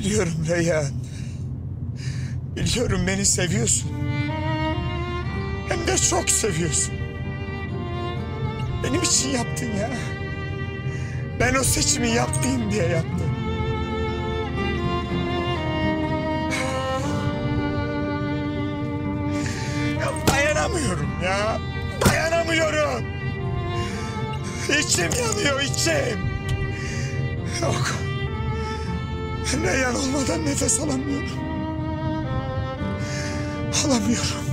Biliyorum Reyhan. Biliyorum beni seviyorsun. Hem de çok seviyorsun. Benim için yaptın ya. Ben o seçimi yapmayayım diye yaptım. Ya dayanamıyorum ya. Dayanamıyorum. İçim yanıyor, içim. Yok. Reyhan olmadan nefes alamıyorum. Alamıyorum.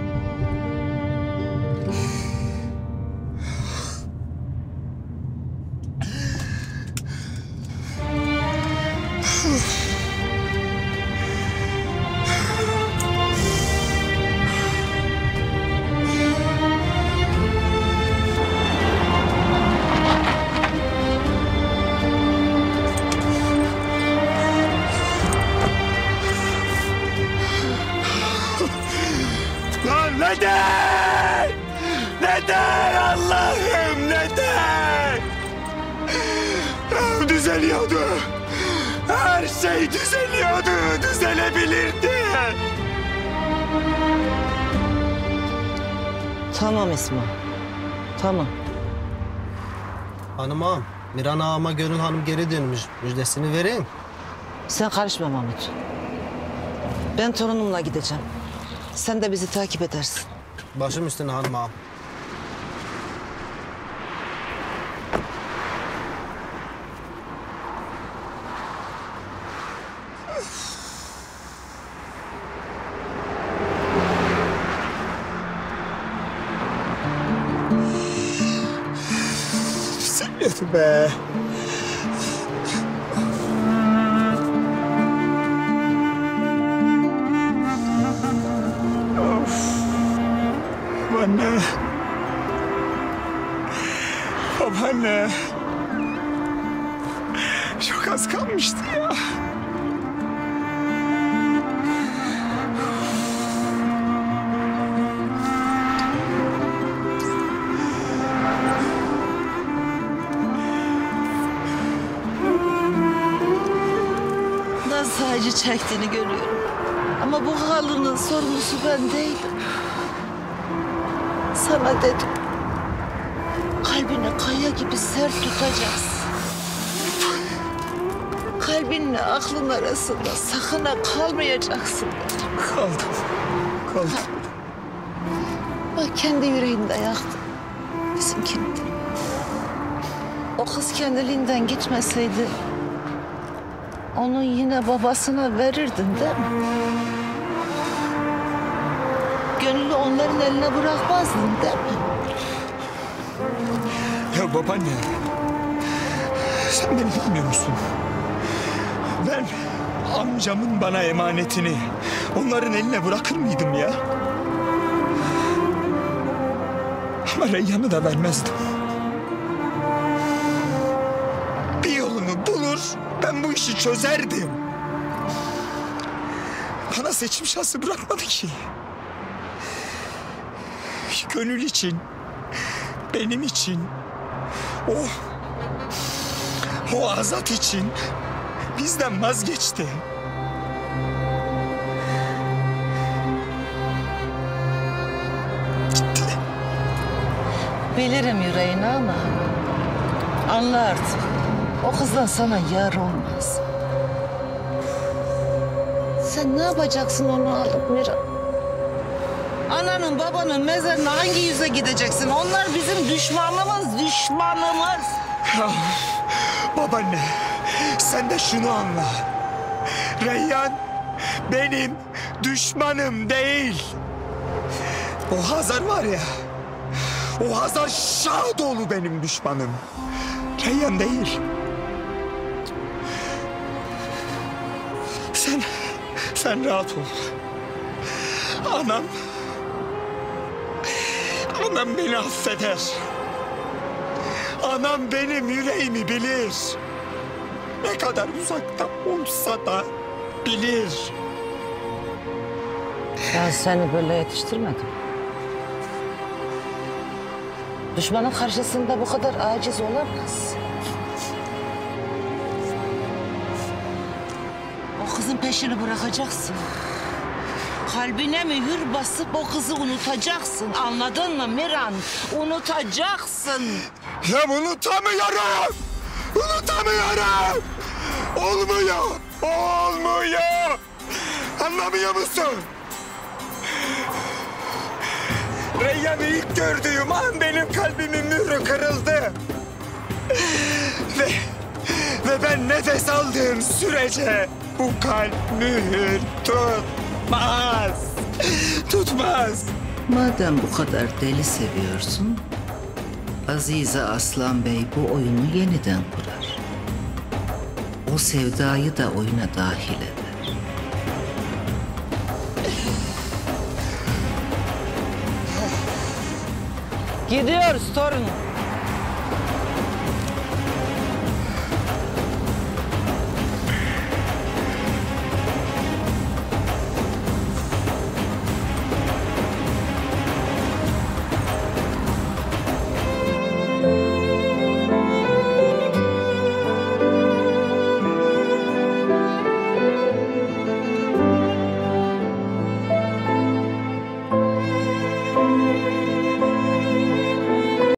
Lan neden? Neden Allah'ım neden? Düzeliyordu. Her şey düzeliyordu. Düzelebilirdi. Tamam Esma. Tamam. Hanım ağam, Miran ağama Gönül Hanım geri dönmüş. Müjdesini vereyim. Sen karışma Mahmut. Ben torunumla gideceğim. Sen de bizi takip edersin. Başım üstüne hanım ağam. Düzeliyordu be. Anne. Babaanne. Çok az kalmıştı ya. Nasıl acı çektiğini görüyorum. Ama bu halının sorumlusu ben değilim. Sana dedim. Kalbini kaya gibi sert tutacaksın. Kalbinle aklın arasında sakın ha kalmayacaksın dedim. Kaldım. Bak kendi yüreğinde yaktın. Bizimkini de. O kız kendiliğinden gitmeseydi... onu yine babasına verirdin değil mi? Gönlü onların eline bırakmazdın değil mi? Ya babaanne. Sen beni bilmiyor musun? Ben amcamın bana emanetini onların eline bırakır mıydım ya? Ama Reyhan'ı da vermezdim. Bir yolunu bulur, ben bu işi çözerdim. Bana seçim şansı bırakmadı ki. Gönül için, benim için, o Azat için bizden vazgeçti. Gitti. Bilirim yüreğini ama anla artık. O kızdan sana yar olmaz. Sen ne yapacaksın onu alıp Miran? Ananın babanın mezarına hangi yüze gideceksin? Onlar bizim düşmanımız. Ya, babaanne, sen de şunu anla. Reyhan benim düşmanım değil. O Hazar var ya, o Hazar Şadoğlu benim düşmanım. Reyhan değil. Sen rahat ol. Anam beni affeder. Anam benim yüreğimi bilir. Ne kadar uzakta olsa da bilir. Ben seni böyle yetiştirmedim. Düşmanın karşısında bu kadar aciz olamaz. O kızın peşini bırakacaksın. Kalbine mühür basıp o kızı unutacaksın. Anladın mı Miran? Unutacaksın. Ya unutamıyorum. Unutamıyorum. Olmuyor. Olmuyor. Anlamıyor musun? Reyyan'ı ilk gördüğüm an benim kalbimin mührü kırıldı. Ve ben nefes aldığım sürece bu kalp mühür tutmaz. Tutmaz. Madem bu kadar deli seviyorsun, Azize Aslan Bey bu oyunu yeniden kurar. O sevdayı da oyuna dahil eder. Gidiyoruz torunum.